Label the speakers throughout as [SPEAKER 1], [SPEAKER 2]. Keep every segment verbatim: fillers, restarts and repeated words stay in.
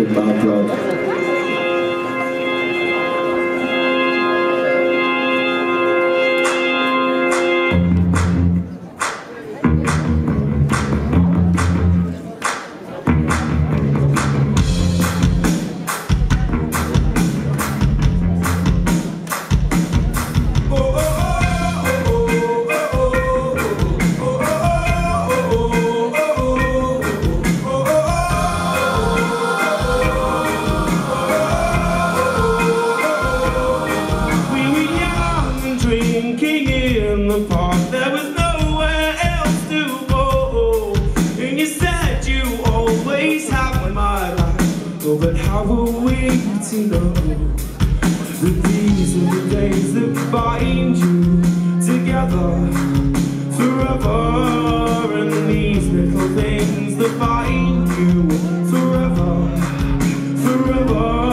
[SPEAKER 1] called Bad Blood.
[SPEAKER 2] In the park, there was nowhere else to go, and you said you always have my back. Oh, but how are we to know that these are the days that bind you together forever, and these little things that bind you forever, forever.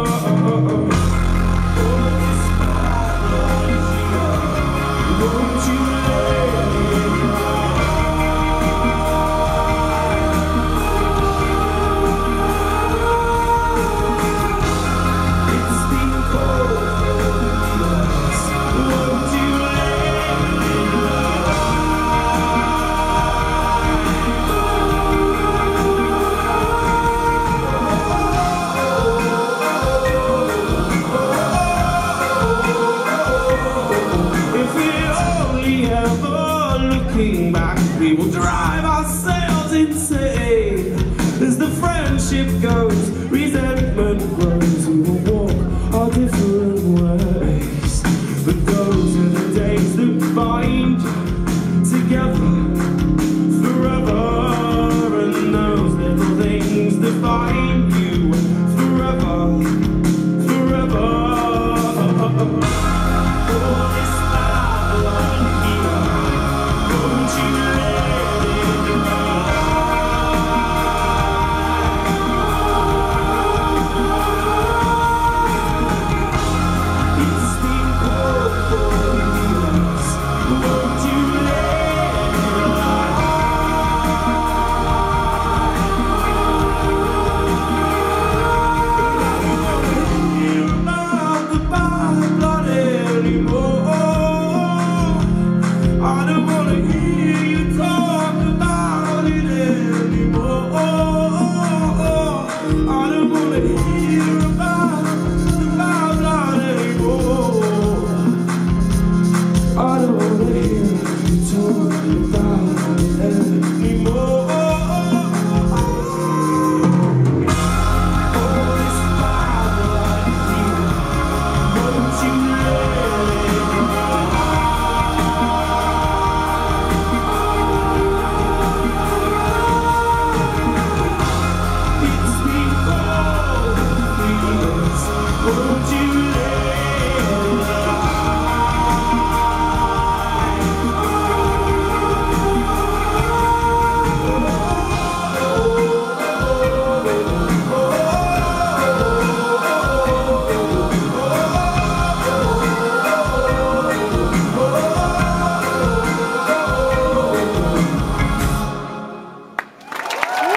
[SPEAKER 2] Looking back, we will drive ourselves insane. As the friendship goes, resentment grows.